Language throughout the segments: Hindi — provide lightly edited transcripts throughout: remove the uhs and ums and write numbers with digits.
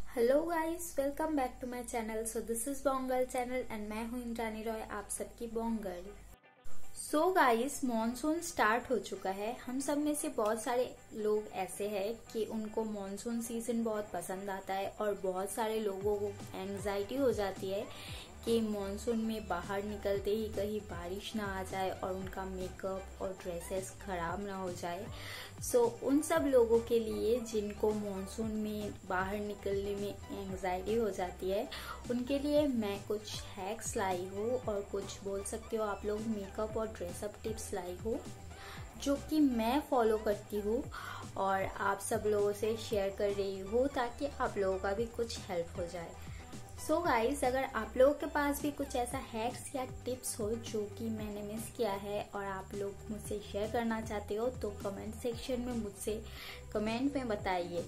Hello guys, welcome back to my channel. So this is Bongal channel and मैं हूँ इंद्रानी रॉय, आप सबकी Bongal. So guys, monsoon start हो चुका है। हम सब में से बहुत सारे लोग ऐसे हैं कि उनको मॉनसून सीजन बहुत पसंद आता है और बहुत सारे लोगों को एंग्जाइटी हो जाती है कि मॉनसून में बाहर निकलते ही कहीं बारिश ना आ जाए और उनका मेकअप और ड्रेसेस खराब ना हो जाए। सो उन सब लोगों के लिए जिनको मॉनसून में बाहर निकलने में एंग्जाइटी हो जाती है, उनके लिए मैं कुछ हैक्स लाई हूँ और कुछ बोल सकते हो आप लोग मेकअप और ड्रेसअप टिप्स लाई हूँ जो कि मैं फॉलो करती हूँ और आप सब लोगों से शेयर कर रही हूँ ताकि आप लोगों का भी कुछ हेल्प हो जाए। सो गाइस, अगर आप लोगों के पास भी कुछ ऐसा हैक्स या टिप्स हो जो कि मैंने मिस किया है और आप लोग मुझसे शेयर करना चाहते हो तो कमेंट सेक्शन में मुझसे कमेंट में बताइए।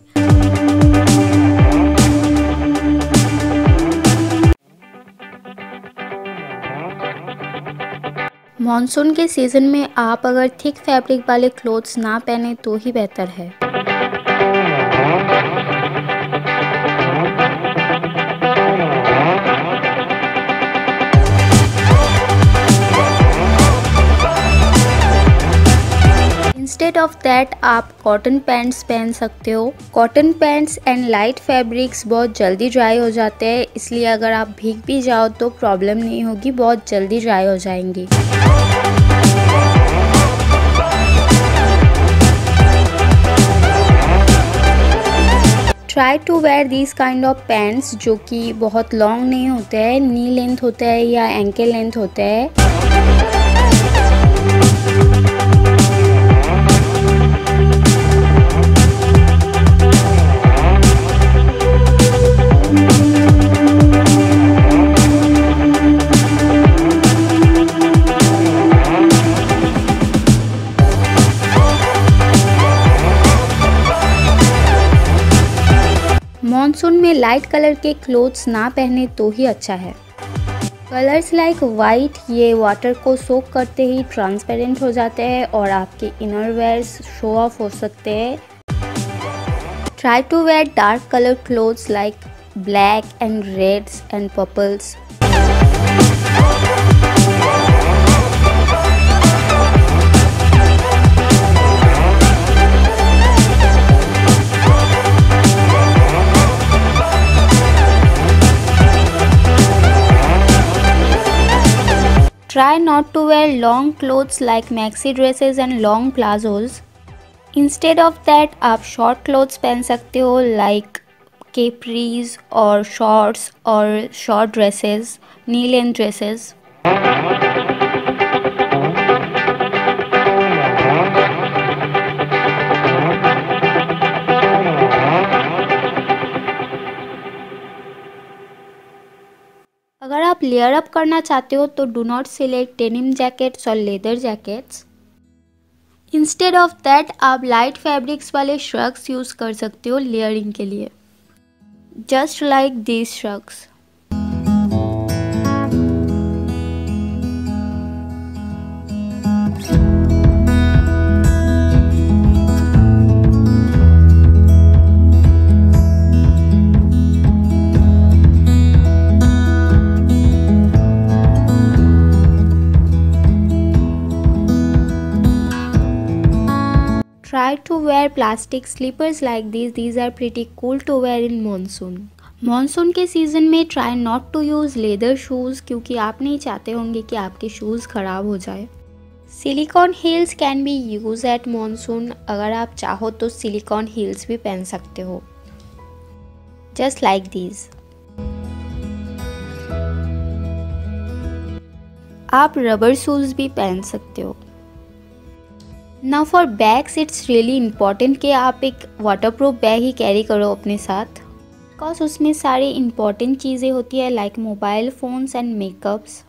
मॉनसून के सीजन में आप अगर थिक फैब्रिक वाले क्लोथ्स ना पहने तो ही बेहतर है। इंस्टेड ऑफ दैट आप कॉटन पैंट्स पहन सकते हो। Cotton pants and light fabrics बहुत जल्दी ड्राई हो जाते हैं, इसलिए अगर आप भीग भी जाओ तो प्रॉब्लम नहीं होगी, बहुत जल्दी ड्राई हो जाएंगी। Try to wear this kind of pants जो कि बहुत लॉन्ग नहीं होते हैं, नी लेंथ होता है या एंकल लेंथ होता है। मॉनसून में लाइट कलर के क्लोथ्स ना पहने तो ही अच्छा है। कलर्स लाइक वाइट ये वाटर को सोक करते ही ट्रांसपेरेंट हो जाते हैं और आपके इनर वेयर्स शो ऑफ हो सकते हैं। Try to wear dark colour clothes like black and reds and purples. Try not to wear long clothes like maxi dresses and long plazos. Instead of that, आप short clothes पहन सकते हो like capris और shorts और short dresses, knee length dresses. अगर आप लेयर अप करना चाहते हो तो do not select denim jackets और leather jackets. Instead of that आप लाइट फैब्रिक्स वाले श्रग्स यूज़ कर सकते हो लेयरिंग के लिए, just like these shrugs. Try to wear plastic slippers like these. These are pretty cool to wear in monsoon. Monsoon के सीज़न में try not to use leather shoes क्योंकि आप नहीं चाहते होंगे कि आपके शूज़ ख़राब हो जाए। Silicone heels can be use at monsoon. अगर आप चाहो तो सिलिकॉन हील्स भी पहन सकते हो, जस्ट लाइक दीज। आप रबर शूज़ भी पहन सकते हो। Now for bags, it's really important कि आप एक वाटरप्रूफ बैग ही कैरी करो अपने साथ, बिकॉज उसमें सारी इम्पॉर्टेंट चीज़ें होती है like mobile phones and makeups.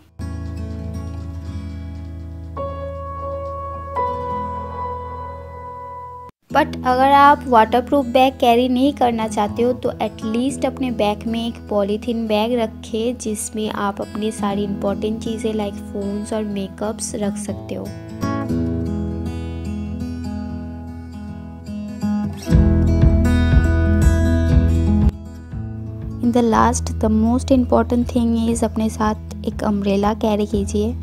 But अगर आप वाटरप्रूफ बैग कैरी नहीं करना चाहते हो तो एटलीस्ट अपने बैग में एक पॉलीथीन बैग रखें जिसमें आप अपनी सारी इम्पॉर्टेंट चीज़ें लाइक फ़ोन्स और मेकअप्स रख सकते हो। In the last the most important thing is अपने साथ एक अम्ब्रेला कैरी कीजिए।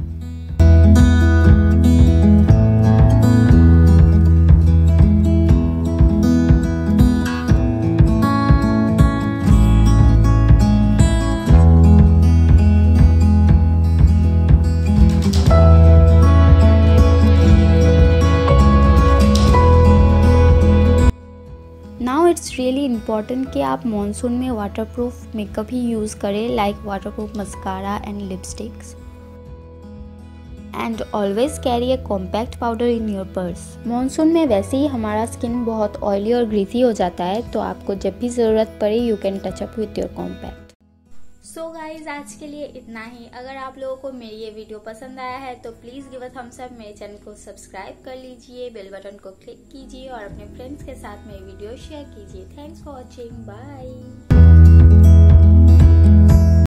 नाउ इट्स रियली इम्पॉर्टेंट कि आप मॉनसून में वाटरप्रूफ मेकअप ही यूज़ करें, like waterproof mascara and lipsticks. And always carry a compact powder in your purse. Monsoon में वैसे ही हमारा स्किन बहुत ऑयली और ग्रीसी हो जाता है, तो आपको जब भी ज़रूरत पड़े you can touch up with your compact. So guys आज के लिए इतना ही। अगर आप लोगों को मेरी ये वीडियो पसंद आया है तो please give a thumbs up, मेरे चैनल को सब्सक्राइब कर लीजिए, बेल बटन को क्लिक कीजिए और अपने फ्रेंड्स के साथ मेरी वीडियो शेयर कीजिए। Thanks for watching, bye.